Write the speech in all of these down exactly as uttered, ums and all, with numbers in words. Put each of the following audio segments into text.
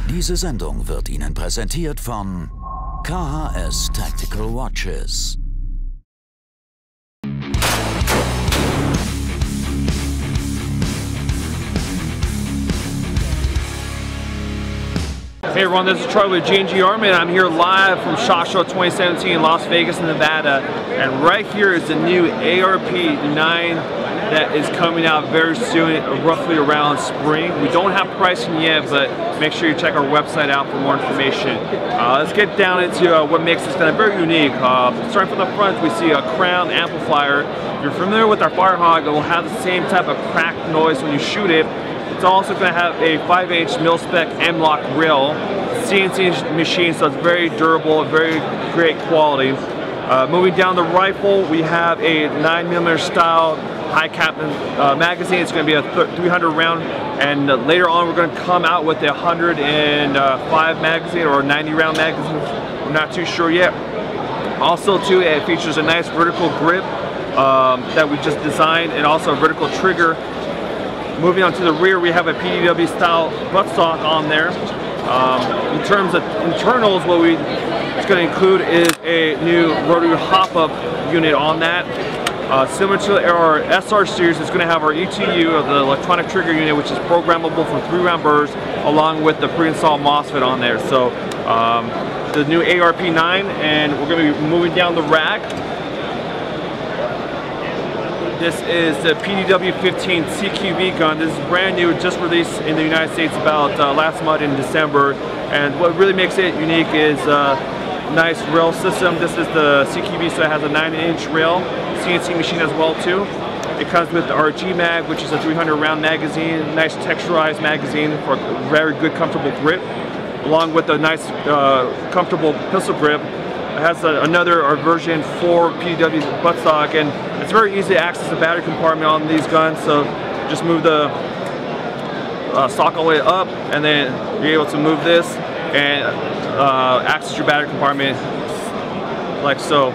Diese Sendung wird Ihnen präsentiert von K H S Tactical Watches. Hey everyone, this is Charlie with G and G Army, and I'm here live from SHOT Show twenty seventeen in Las Vegas, Nevada. And right here is the new A R P nine that is coming out very soon, roughly around spring. We don't have pricing yet, but make sure you check our website out for more information. Uh, let's get down into uh, what makes this gun very unique. Uh, starting from the front, we see a crown amplifier. If you're familiar with our Firehawk, it will have the same type of crack noise when you shoot it. It's also going to have a five inch mil-spec M-LOK rail, C N C machine, so it's very durable, very great quality. Uh, moving down the rifle, we have a nine millimeter style high cap uh, magazine. It's going to be a three hundred round, and uh, later on we're going to come out with a one hundred five magazine or ninety round magazine. We're not too sure yet. Also too, it features a nice vertical grip um, that we just designed, and also a vertical trigger. Moving on to the rear, we have a P D W style buttstock on there. Um, in terms of internals, what we it's going to include is a new rotary hop-up unit on that. Uh, similar to our S R series, it's going to have our E T U, of the electronic trigger unit, which is programmable for three round bursts, along with the pre-installed MOSFET on there. So um, the new A R P nine, and we're going to be moving down the rack. This is the P D W fifteen C Q B gun. This is brand new, just released in the United States about uh, last month in December. And what really makes it unique is uh, nice rail system. This is the C Q B, so it has a nine inch rail, C N C machine as well too. It comes with the R G mag, which is a three hundred round magazine, nice texturized magazine for a very good, comfortable grip, along with a nice, uh, comfortable pistol grip. It has a, another our version four P D W buttstock, and it's very easy to access the battery compartment on these guns. So just move the uh, stock all the way up, and then you're able to move this and uh, access your battery compartment like so.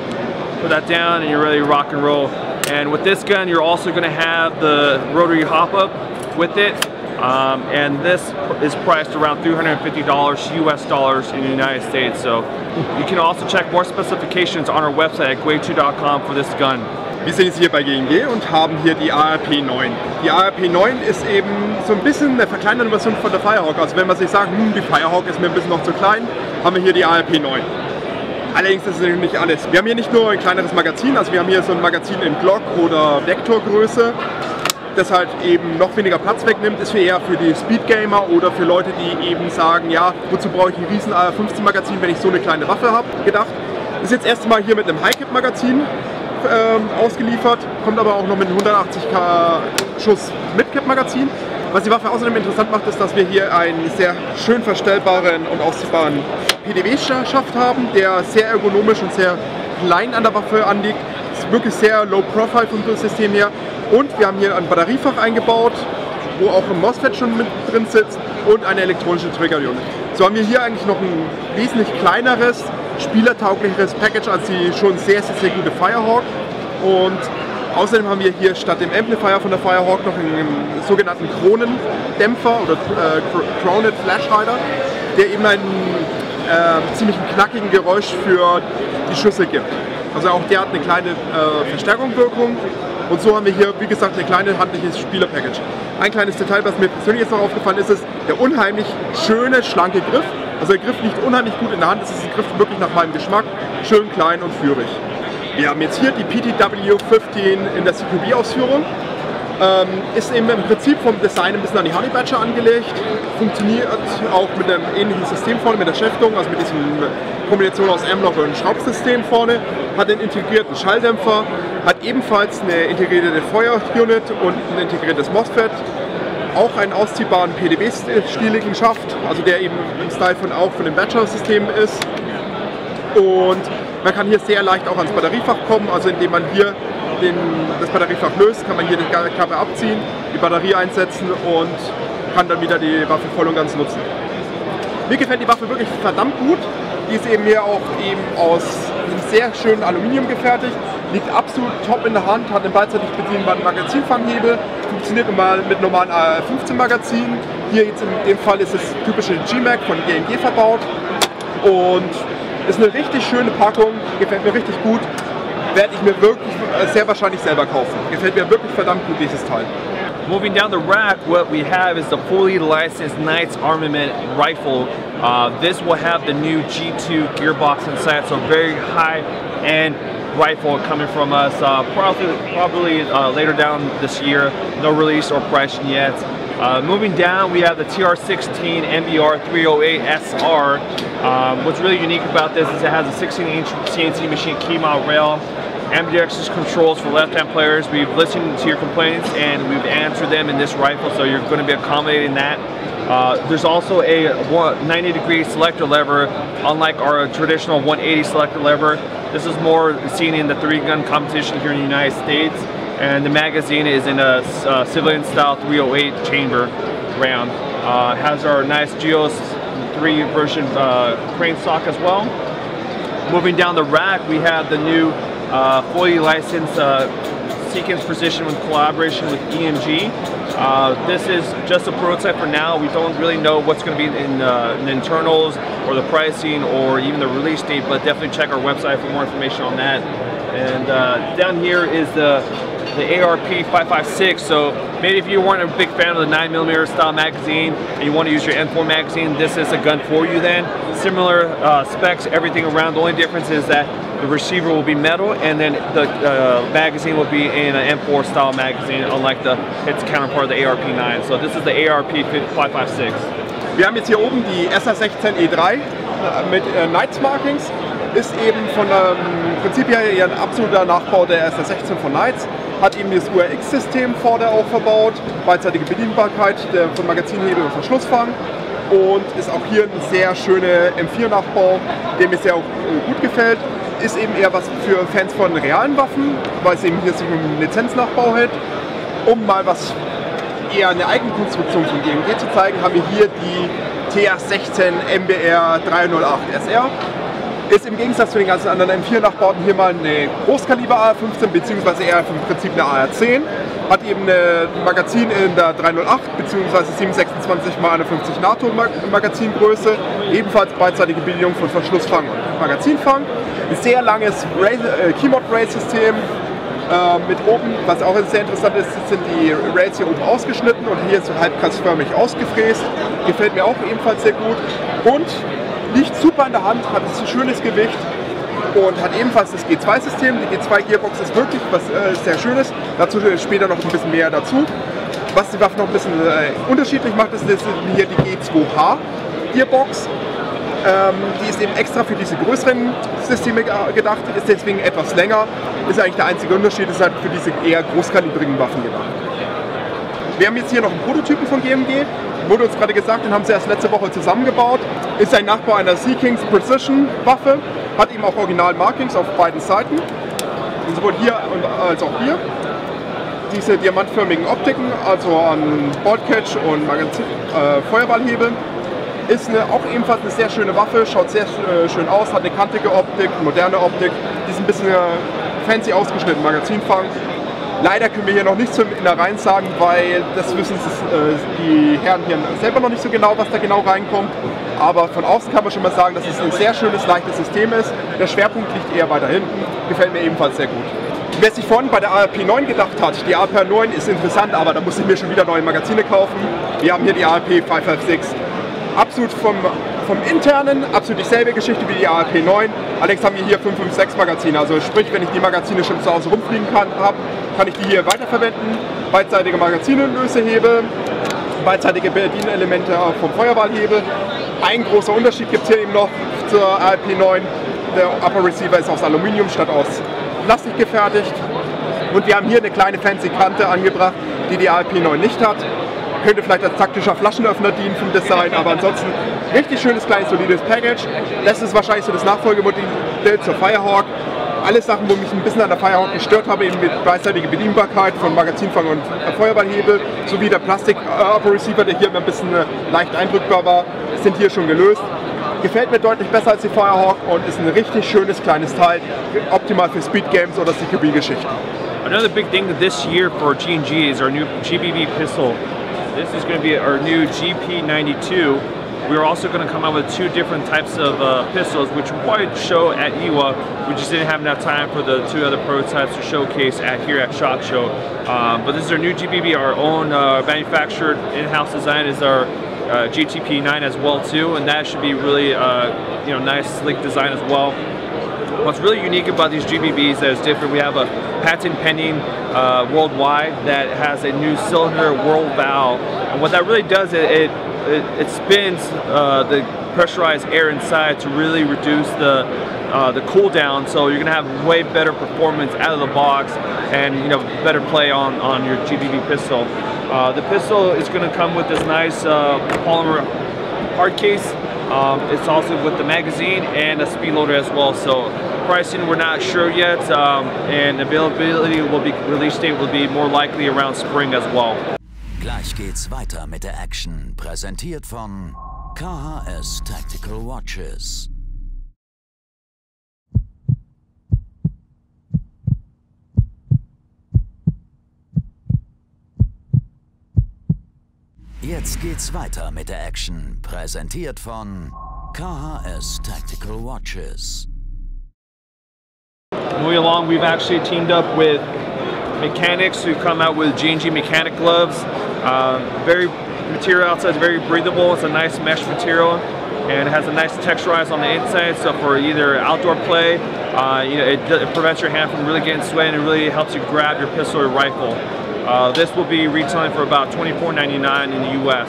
Put that down, and you're ready to rock and roll. And with this gun, you're also going to have the rotary hop-up with it. Um, and this is priced around three hundred fifty dollars U S dollars in the United States. So you can also check more specifications on our website at Guay two dot com for this gun. Wir sind jetzt hier bei G und G und haben hier die A R P neun. Die A R P neun ist eben so ein bisschen eine verkleinerte Version von der Firehawk. Also wenn man sich sagt, hm, die Firehawk ist mir ein bisschen noch zu klein, haben wir hier die A R P neun. Allerdings ist es natürlich nicht alles. Wir haben hier nicht nur ein kleineres Magazin, also wir haben hier so ein Magazin in Glock oder Vektorgröße, das halt eben noch weniger Platz wegnimmt, ist für eher für die Speedgamer oder für Leute, die eben sagen, ja, wozu brauche ich ein riesen A R fünfzehn Magazin, wenn ich so eine kleine Waffe habe, gedacht. Ist jetzt erst mal hier mit einem High-Cap Magazin ähm, ausgeliefert, kommt aber auch noch mit einem hundertachtzig K Schuss Mid-Cap Magazin. Was die Waffe außerdem interessant macht, ist, dass wir hier einen sehr schön verstellbaren und ausziehbaren P D W-Schaft haben, der sehr ergonomisch und sehr klein an der Waffe anliegt. Ist wirklich sehr low profile vom System her. Und wir haben hier ein Batteriefach eingebaut, wo auch ein MOSFET schon mit drin sitzt, und eine elektronische Trigger-Unit. So haben wir hier eigentlich noch ein wesentlich kleineres, spielertauglicheres Package als die schon sehr, sehr, sehr gute Firehawk. Und außerdem haben wir hier statt dem Amplifier von der Firehawk noch einen sogenannten Kronendämpfer oder äh, Crowned Flashrider, der eben einen äh, ziemlich knackigen Geräusch für die Schüsse gibt. Also auch der hat eine kleine äh, Verstärkungswirkung. Und so haben wir hier, wie gesagt, ein kleines handliches Spielerpackage. Ein kleines Detail, was mir persönlich jetzt noch aufgefallen ist, ist der unheimlich schöne, schlanke Griff. Also der Griff liegt unheimlich gut in der Hand. Es ist ein Griff wirklich nach meinem Geschmack. Schön klein und führig. Wir haben jetzt hier die P D W fünfzehn in der C Q B-Ausführung. Ähm, ist eben im Prinzip vom Design ein bisschen an die Honey Badger angelegt. Funktioniert auch mit einem ähnlichen System vorne, mit der Schäftung, also mit diesem Kombination aus M-LOK und Schraubsystem vorne. Hat einen integrierten Schalldämpfer, hat ebenfalls eine integrierte Feuerunit und ein integriertes MOSFET. Auch einen ausziehbaren P D W-stiligen Schaft, also der eben im Style von auch von dem Badger-System ist. Und man kann hier sehr leicht auch ans Batteriefach kommen, also indem man hier den, das Batteriefach löst, kann man hier die Kappe abziehen, die Batterie einsetzen und kann dann wieder die Waffe voll und ganz nutzen. Mir gefällt die Waffe wirklich verdammt gut. Die ist eben hier auch eben aus einem sehr schönen Aluminium gefertigt, liegt absolut top in der Hand, hat einen beidseitig bedienbaren Magazinfanghebel, funktioniert normal mit normalen A R fünfzehn Magazinen, Hier jetzt in dem Fall ist das typische G-Mac von G N G verbaut und ist eine richtig schöne Packung, gefällt mir richtig gut. Werde ich mir wirklich sehr wahrscheinlich selber kaufen. Gefällt mir wirklich verdammt gut, dieses Teil. Moving down the rack, what we have is the fully licensed Knights Armament rifle. Uh, this will have the new G two gearbox inside, so very high-end rifle coming from us. Uh, probably probably uh, later down this year. No release or pricing yet. Uh, moving down, we have the T R sixteen M B R three oh eight S R. Um, what's really unique about this is it has a sixteen inch C N C machine key mount rail, ambidextrous controls for left-hand players. We've listened to your complaints and we've answered them in this rifle, so you're going to be accommodating that. Uh, there's also a ninety degree selector lever, unlike our traditional one eighty selector lever. This is more seen in the three-gun competition here in the United States. And the magazine is in a uh, civilian-style three oh eight chamber round. Uh, has our nice Geos three version uh, crane stock as well. Moving down the rack, we have the new uh, fully licensed uh, Sequence Precision with collaboration with E M G. Uh, this is just a prototype for now. We don't really know what's going to be in, uh, in the internals or the pricing or even the release date, but definitely check our website for more information on that. And uh, down here is the the A R P five five six, so maybe if you weren't a big fan of the nine millimeter style magazine and you want to use your M four magazine, this is a gun for you then. Similar uh, specs, everything around. The only difference is that the receiver will be metal and then the uh, magazine will be in an M four style magazine, unlike the its counterpart of the A R P nine. So this is the A R P five five six. Wir haben jetzt hier oben die S R sechzehn E drei mit äh, Knights Markings. Ist eben von ähm, Prinzip her ein absoluter Nachbau der S R sechzehn von Knights. Hat eben das U R X-System vorne auch verbaut, beidseitige Bedienbarkeit der, von Magazinhebel und Verschlussfang und ist auch hier ein sehr schöner M vier Nachbau, der mir sehr auch gut gefällt. Ist eben eher was für Fans von realen Waffen, weil es eben hier sich um einen Lizenznachbau hält. Um mal was eher eine Eigenkonstruktion von G M G zu zeigen, haben wir hier die T R sechzehn M B R drei null acht S R. Ist im Gegensatz zu den ganzen anderen M vier Nachbauten hier mal eine Großkaliber A R fünfzehn bzw. eher im Prinzip eine A R zehn. Hat eben ein Magazin in der drei null acht bzw. sieben sechsundzwanzig mal einundfünfzig NATO Magazingröße. Ebenfalls beidseitige Bedienung von Verschlussfang und Magazinfang. Ein sehr langes äh, Keymod-Rail-System. Äh, mit oben, was auch sehr interessant ist, sind die Rails hier oben ausgeschnitten und hier so halbkreisförmig ausgefräst. Gefällt mir auch ebenfalls sehr gut. Und liegt super in der Hand, hat ein schönes Gewicht und hat ebenfalls das G zwei System. Die G zwei Gearbox ist wirklich was äh, sehr Schönes. Dazu später noch ein bisschen mehr dazu. Was die Waffe noch ein bisschen äh, unterschiedlich macht, ist, ist hier die G zwei H Gearbox. Ähm, die ist eben extra für diese größeren Systeme gedacht, ist deswegen etwas länger. Ist eigentlich der einzige Unterschied, ist halt für diese eher großkalibrigen Waffen gedacht. Wir haben jetzt hier noch einen Prototypen von G M G. Wurde uns gerade gesagt, den haben sie erst letzte Woche zusammengebaut. Ist ein Nachbau einer Sequence Precision Waffe. Hat eben auch Original Markings auf beiden Seiten. Und sowohl hier als auch hier. Diese diamantförmigen Optiken, also an Boltcatch und Magazin, äh, Feuerballhebel. Ist eine, auch ebenfalls eine sehr schöne Waffe, schaut sehr äh, schön aus, hat eine kantige Optik, moderne Optik. Die ist ein bisschen äh, fancy ausgeschnitten, Magazinfang. Leider können wir hier noch nichts zum Innereien sagen, weil das wissen äh, die Herren hier selber noch nicht so genau, was da genau reinkommt. Aber von außen kann man schon mal sagen, dass es ein sehr schönes, leichtes System ist. Der Schwerpunkt liegt eher weiter hinten, gefällt mir ebenfalls sehr gut. Wer sich vorhin bei der A R P neun gedacht hat, die A R P neun ist interessant, aber da muss ich mir schon wieder neue Magazine kaufen. Wir haben hier die A R P fünf fünf sechs. Absolut vom, vom internen, absolut dieselbe Geschichte wie die A R P neun. Allerdings haben wir hier fünf fünf sechs Magazine, also sprich, wenn ich die Magazine schon zu Hause rumfliegen kann, habe, kann ich die hier weiterverwenden. Beidseitige Magazinlösehebel, beidseitige Bedienelemente vom Feuerballhebel. Ein großer Unterschied gibt es hier eben noch zur A R P neun. Der Upper Receiver ist aus Aluminium statt aus Plastik gefertigt. Und wir haben hier eine kleine fancy Kante angebracht, die die A R P neun nicht hat. Könnte vielleicht als taktischer Flaschenöffner dienen vom Design, aber ansonsten richtig schönes, kleines, solides Package. Das ist wahrscheinlich so das Nachfolgemodell zur Firehawk. Alle Sachen, wo mich ein bisschen an der Firehawk gestört habe, eben mit beidseitiger Bedienbarkeit von Magazinfang und Feuerballhebel, sowie der Plastik-Upper-Receiver, der hier immer ein bisschen leicht eindrückbar war, sind hier schon gelöst. Gefällt mir deutlich besser als die Firehawk und ist ein richtig schönes kleines Teil, optimal für Speed Games oder C Q B-Geschichten. Another big thing this year for G N G is our new G B B pistol. this is going to be our new G P ninety-two. We're also going to come out with two different types of uh, pistols, which we'll probably show at I W A. We just didn't have enough time for the two other prototypes to showcase at here at SHOT Show. Um, but this is our new G P B, our own uh, manufactured in-house design is our uh, G T P nine as well too, and that should be really uh, you know, nice, sleek design as well. What's really unique about these G B Bs that is different, we have a patent pending uh, worldwide that has a new cylinder whirl valve, and what that really does, it, it It, it spins uh, the pressurized air inside to really reduce the uh, the cool down, so you're gonna have way better performance out of the box and you know better play on on your G B B pistol. Uh, the pistol is gonna come with this nice uh, polymer hard case. Um, it's also with the magazine and a speed loader as well. So pricing we're not sure yet, um, and availability will be release date will be more likely around spring as well. Gleich geht's weiter mit der Action, präsentiert von K H S Tactical Watches. Jetzt geht's weiter mit der Action, präsentiert von K H S Tactical Watches. Moving along, we've actually teamed up with mechanics who come out with G and G mechanic gloves. Uh, very material outside is very breathable. It's a nice mesh material and it has a nice texturize on the inside. So for either outdoor play, uh, you know, it, it prevents your hand from really getting sweaty and it really helps you grab your pistol or rifle. Uh, this will be retailing for about twenty-four ninety-nine in the U S.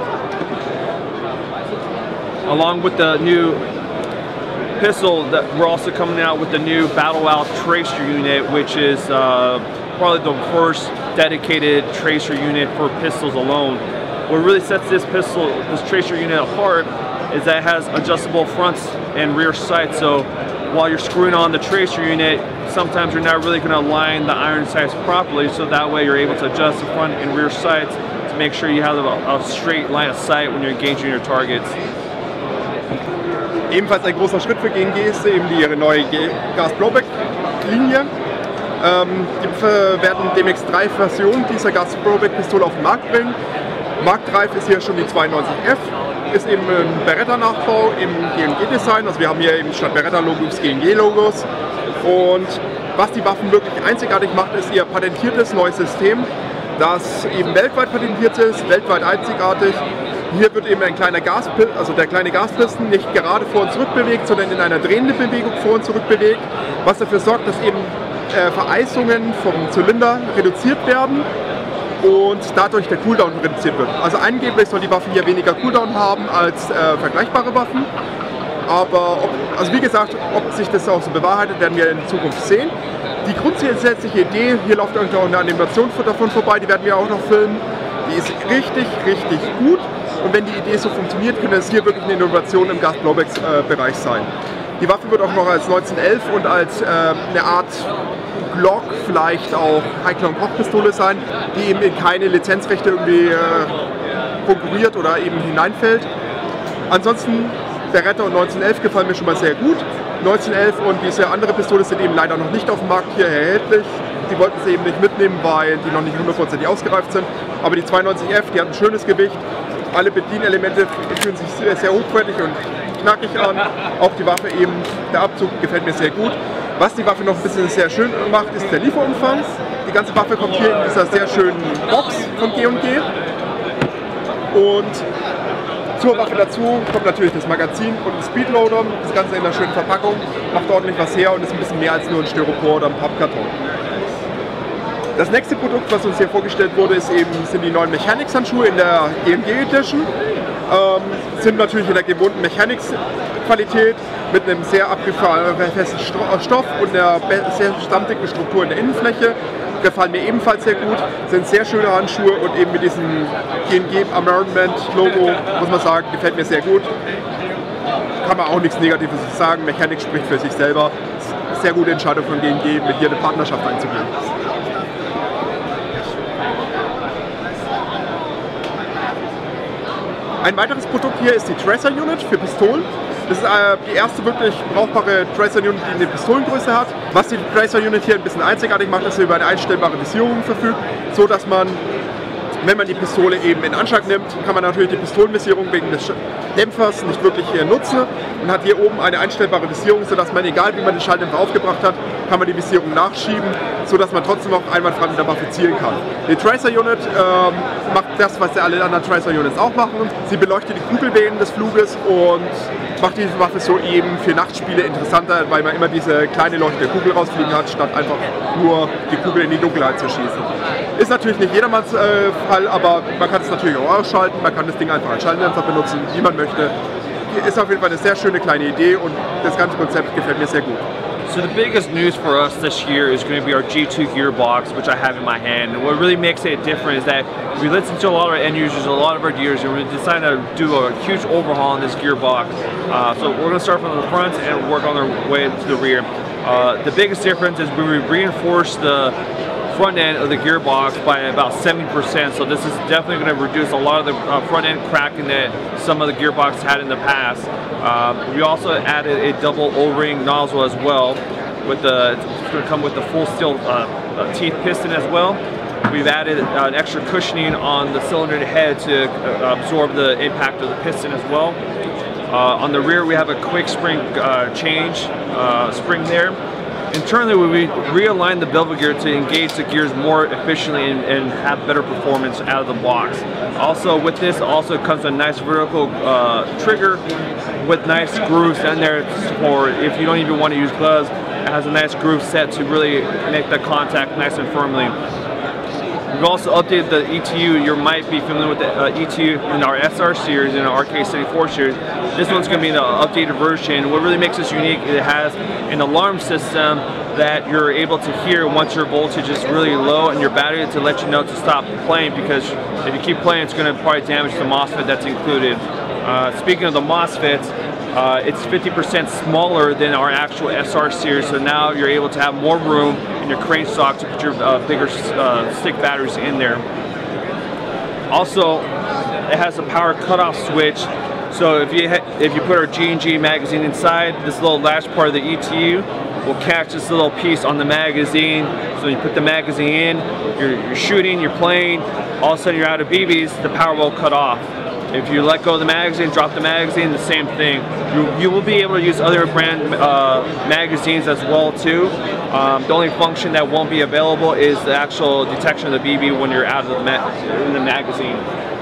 Along with the new pistol, that we're also coming out with the new Battle Out Tracer unit, which is uh, probably the first dedicated tracer unit for pistols alone. What really sets this pistol, this tracer unit apart, is that it has adjustable fronts and rear sights. So while you're screwing on the tracer unit, sometimes you're not really going to align the iron sights properly, so that way you're able to adjust the front and rear sights to make sure you have a, a straight line of sight when you're engaging your targets. Ebenfalls ein großer Schritt für G and G ist eben die ihre neue Gas Blowback-Linie. Ähm, die werden demnächst drei Versionen dieser Gas Blowback-Pistole auf den Markt bringen. Marktreif ist hier schon die zweiundneunzig F, ist eben ein Beretta-Nachbau im G and G-Design. Also wir haben hier eben statt Beretta-Logos G and G-Logos. Und was die Waffen wirklich einzigartig macht, ist ihr patentiertes neues System, das eben weltweit patentiert ist, weltweit einzigartig. Hier wird eben ein kleiner Gaspil also der kleine Gaspisten nicht gerade vor und zurück bewegt, sondern in einer drehenden Bewegung vor und zurück bewegt, was dafür sorgt, dass eben äh, Vereisungen vom Zylinder reduziert werden und dadurch der Cooldown reduziert wird. Also angeblich soll die Waffe hier weniger Cooldown haben als äh, vergleichbare Waffen. Aber, ob, also wie gesagt, ob sich das auch so bewahrheitet, werden wir in Zukunft sehen. Die grundsätzliche Idee, hier läuft auch eine Animation davon vorbei, die werden wir auch noch filmen. Die ist richtig, richtig gut. Und wenn die Idee so funktioniert, könnte es hier wirklich eine Innovation im Gas Blowback-Bereich sein. Die Waffe wird auch noch als neunzehnelf und als äh, eine Art Glock, vielleicht auch High-Clown-Koch-Pistole sein, die eben in keine Lizenzrechte irgendwie äh, konkurriert oder eben hineinfällt. Ansonsten Beretta und neunzehnelf gefallen mir schon mal sehr gut. neunzehnelf und diese andere Pistole sind eben leider noch nicht auf dem Markt hier erhältlich. Die wollten sie eben nicht mitnehmen, weil die noch nicht hundertprozentig ausgereift sind. Aber die zweiundneunzig F, die hat ein schönes Gewicht. Alle Bedienelemente fühlen sich sehr, sehr hochwertig und knackig an. Auch die Waffe eben, der Abzug gefällt mir sehr gut. Was die Waffe noch ein bisschen sehr schön macht, ist der Lieferumfang. Die ganze Waffe kommt hier in dieser sehr schönen Box von G and G. Und zur Waffe dazu kommt natürlich das Magazin und ein Speedloader. Das Ganze in einer schönen Verpackung, macht ordentlich was her und ist ein bisschen mehr als nur ein Styropor oder ein Pappkarton. Das nächste Produkt, was uns hier vorgestellt wurde, ist eben, sind die neuen Mechanics-Handschuhe in der G and G Edition. Ähm, sind natürlich in der gewohnten Mechanics-Qualität mit einem sehr abgefesten Stoff und einer sehr stammdicken Struktur in der Innenfläche. Gefallen mir ebenfalls sehr gut, sind sehr schöne Handschuhe und eben mit diesem G and G Armament Logo, muss man sagen, gefällt mir sehr gut. Kann man auch nichts Negatives sagen, Mechanics spricht für sich selber. Sehr gute Entscheidung von G and G, mit hier eine Partnerschaft einzugehen. Ein weiteres Produkt hier ist die Tracer Unit für Pistolen. Das ist äh, die erste wirklich brauchbare Tracer Unit, die eine Pistolengröße hat. Was die Tracer Unit hier ein bisschen einzigartig macht, ist, dass sie über eine einstellbare Visierung verfügt, so dass man Wenn man die Pistole eben in Anschlag nimmt, kann man natürlich die Pistolenvisierung wegen des Dämpfers nicht wirklich hier nutzen und hat hier oben eine einstellbare Visierung, sodass man, egal wie man den Schalldämpfer aufgebracht hat, kann man die Visierung nachschieben, sodass man trotzdem auch einwandfrei mit der Waffe zielen kann. Die Tracer Unit ähm, macht das, was ja alle anderen Tracer Units auch machen. Sie beleuchtet die Kugelwehen des Fluges und macht diese Waffe so eben für Nachtspiele interessanter, weil man immer diese kleine leuchtende Kugel rausfliegen hat, statt einfach nur die Kugel in die Dunkelheit zu schießen. Ist natürlich nicht jedermanns äh, Fall, aber man kann es natürlich auch ausschalten, man kann das Ding einfach als Schalldämpfer benutzen, wie man möchte. Ist auf jeden Fall eine sehr schöne kleine Idee und das ganze Konzept gefällt mir sehr gut. So the biggest news for us this year is going to be our G two gearbox, which I have in my hand. And what really makes it different is that we listen to a lot of our end users, a lot of our dealers, and we decided to do a huge overhaul on this gearbox. Uh, so we're going to start from the front and work on our way to the rear. Uh, the biggest difference is we reinforce the front end of the gearbox by about seventy percent, so this is definitely going to reduce a lot of the uh, front end cracking that some of the gearboxes had in the past. Um, we also added a double O-ring nozzle as well. With the, it's going to come with the full steel uh, teeth piston as well. We've added uh, an extra cushioning on the cylinder head to uh, absorb the impact of the piston as well. Uh, on the rear we have a quick spring uh, change uh, spring there. Internally, we realigned the bevel gear to engage the gears more efficiently and, and have better performance out of the box. Also, with this also comes a nice vertical uh, trigger with nice grooves in there for if you don't even want to use gloves. It has a nice groove set to really make the contact nice and firmly. We've also updated the E T U. You might be familiar with the uh, E T U in our S R series and our R K seventy-four series. This one's going to be in the updated version. What really makes this unique, it has an alarm system that you're able to hear once your voltage is really low and your battery to let you know to stop playing, because if you keep playing it's going to probably damage the MOSFET that's included. Uh, speaking of the MOSFETs, uh, it's fifty percent smaller than our actual S R series, so now you're able to have more room in your crane stock to put your uh, bigger uh, stick batteries in there. Also, it has a power cutoff switch, so if you if you put our G and G magazine inside, this little latch part of the E T U will catch this little piece on the magazine. So you put the magazine in, you're, you're shooting, you're playing, all of a sudden you're out of B Bs, the power will cut off. If you let go of the magazine, drop the magazine, the same thing. You, you will be able to use other brand uh, magazines as well too. Um, the only function that won't be available is the actual detection of the B B when you're out of the, ma in the magazine.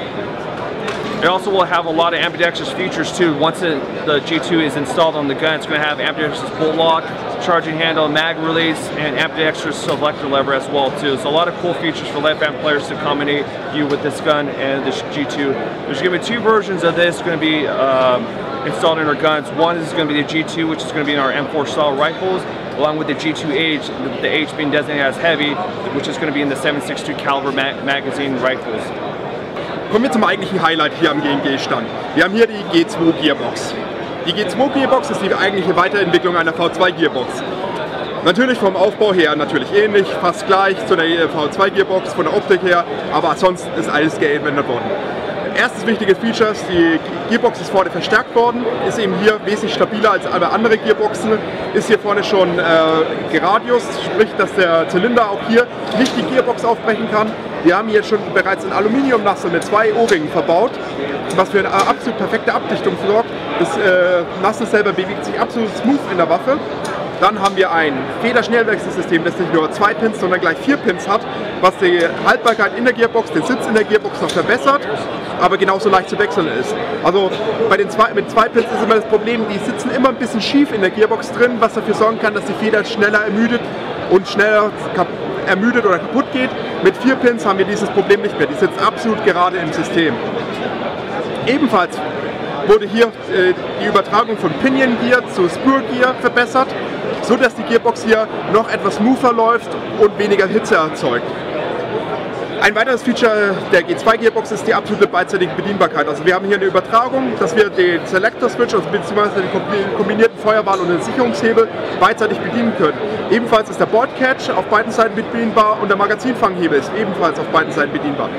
It also will have a lot of ambidextrous features too. Once it, the G two is installed on the gun, it's going to have ambidextrous bolt lock, charging handle, mag release, and ambidextrous selector lever as well too. So a lot of cool features for left-hand players to accommodate you with this gun and this G two. There's going to be two versions of this going to be um, installed in our guns. One is going to be the G two, which is going to be in our M four style rifles, along with the G two H, the H being designated as heavy, which is going to be in the seven sixty-two caliber ma magazine rifles. Kommen wir zum eigentlichen Highlight hier am G und G-Stand. Wir haben hier die G zwei Gearbox. Die G zwei Gearbox ist die eigentliche Weiterentwicklung einer V zwei Gearbox. Natürlich vom Aufbau her natürlich ähnlich, fast gleich zu der V zwei Gearbox, von der Optik her, aber sonst ist alles geändert worden. Erstes wichtige Feature ist, die Gearbox ist vorne verstärkt worden, ist eben hier wesentlich stabiler als alle andere Gearboxen, ist hier vorne schon äh, geradiust, sprich, dass der Zylinder auch hier nicht die Gearbox aufbrechen kann. Wir haben hier schon bereits ein Aluminiumnassel mit zwei O-Ringen verbaut, was für eine absolut perfekte Abdichtung sorgt. Das äh, Nassel selber bewegt sich absolut smooth in der Waffe. Dann haben wir ein Federschnellwechselsystem, das nicht nur zwei Pins, sondern gleich vier Pins hat, was die Haltbarkeit in der Gearbox, den Sitz in der Gearbox noch verbessert, aber genauso leicht zu wechseln ist. Also bei den zwei, mit zwei Pins ist immer das Problem, die sitzen immer ein bisschen schief in der Gearbox drin, was dafür sorgen kann, dass die Feder schneller ermüdet und schneller ermüdet oder kaputt geht. Mit vier Pins haben wir dieses Problem nicht mehr, die sitzt absolut gerade im System. Ebenfalls wurde hier äh, die Übertragung von Pinion Gear zu Spur Gear verbessert, so dass die Gearbox hier noch etwas smoother läuft und weniger Hitze erzeugt. Ein weiteres Feature der G zwei Gearbox ist die absolute beidseitige Bedienbarkeit. Also wir haben hier eine Übertragung, dass wir den Selector Switch, also beziehungsweise den kombinierten Feuerwahl und den Sicherungshebel beidseitig bedienen können. Ebenfalls ist der Board Catch auf beiden Seiten bedienbar und der Magazinfanghebel ist ebenfalls auf beiden Seiten bedienbar.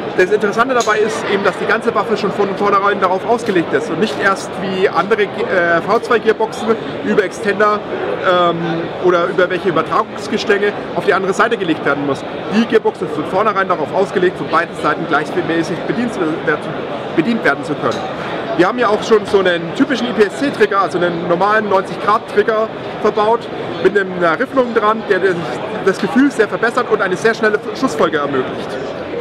Das Interessante dabei ist eben, dass die ganze Waffe schon von vornherein darauf ausgelegt ist und nicht erst wie andere äh, V zwei Gearboxen über Extender ähm, oder über welche Übertragungsgestänge auf die andere Seite gelegt werden muss. Die Gearbox ist von vornherein darauf ausgelegt, von beiden Seiten gleichmäßig bedient, bedient werden zu können. Wir haben ja auch schon so einen typischen I P S C-Trigger, also einen normalen neunzig Grad Trigger verbaut, mit einer Rifflung dran, der das Gefühl sehr verbessert und eine sehr schnelle Schussfolge ermöglicht.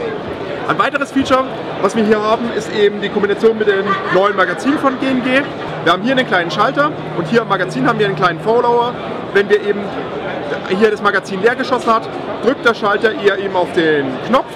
Ein weiteres Feature, was wir hier haben, ist eben die Kombination mit dem neuen Magazin von G N G. Wir haben hier einen kleinen Schalter und hier im Magazin haben wir einen kleinen Follower. Wenn wir eben hier das Magazin leer geschossen hat, drückt der Schalter eher eben auf den Knopf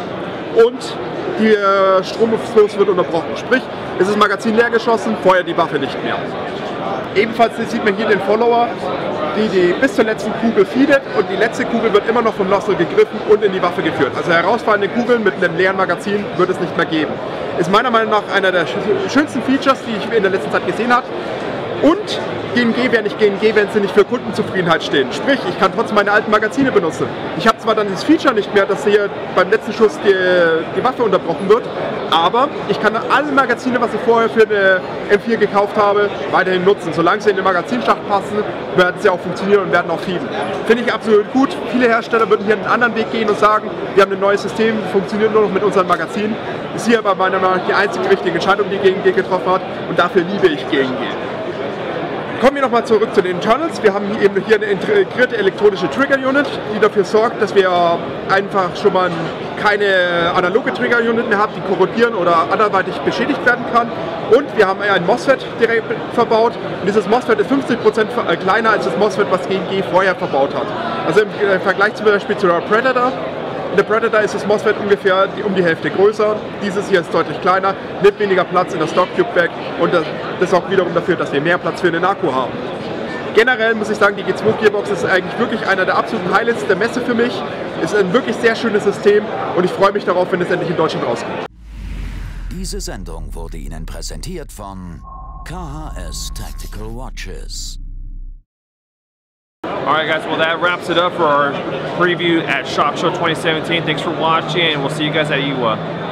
und der Stromfluss wird unterbrochen. Sprich, ist das Magazin leer geschossen, feuert die Waffe nicht mehr. Ebenfalls sieht man hier den Follower, die die bis zur letzten Kugel feedet und die letzte Kugel wird immer noch vom Nozzle gegriffen und in die Waffe geführt. Also herausfallende Kugeln mit einem leeren Magazin wird es nicht mehr geben. Ist meiner Meinung nach einer der schönsten Features, die ich in der letzten Zeit gesehen habe. Und G N G wäre nicht G N G, wenn sie nicht für Kundenzufriedenheit stehen. Sprich, ich kann trotzdem meine alten Magazine benutzen. Ich habe zwar dann das Feature nicht mehr, dass hier beim letzten Schuss die, die Waffe unterbrochen wird, aber ich kann alle Magazine, was ich vorher für eine M vier gekauft habe, weiterhin nutzen. Solange sie in den Magazinschacht passen, werden sie auch funktionieren und werden auch feeden. Finde ich absolut gut. Viele Hersteller würden hier einen anderen Weg gehen und sagen, wir haben ein neues System, funktioniert nur noch mit unseren Magazinen. Ist hier aber meiner Meinung nach die einzige richtige Entscheidung, die G N G getroffen hat und dafür liebe ich G N G. Kommen wir nochmal zurück zu den Internals. Wir haben hier eben hier eine integrierte elektronische Trigger-Unit, die dafür sorgt, dass wir einfach schon mal keine analoge Trigger-Unit mehr haben, die korrodieren oder anderweitig beschädigt werden kann. Und wir haben ein MOSFET direkt verbaut. Und dieses MOSFET ist fünfzig Prozent kleiner als das MOSFET, was G N G vorher verbaut hat. Also im Vergleich zum Beispiel zu der Predator. In der Predator ist das MOSFET ungefähr die, um die Hälfte größer. Dieses hier ist deutlich kleiner, nimmt weniger Platz in der Stocktube weg und das, das sorgt wiederum dafür, dass wir mehr Platz für den Akku haben. Generell muss ich sagen, die G zwei Gearbox ist eigentlich wirklich einer der absoluten Highlights der Messe für mich. Ist ein wirklich sehr schönes System und ich freue mich darauf, wenn es endlich in Deutschland rauskommt. Diese Sendung wurde Ihnen präsentiert von K H S Tactical Watches. Alright guys, well that wraps it up for our preview at SHOT Show twenty seventeen. Thanks for watching and we'll see you guys at E W A.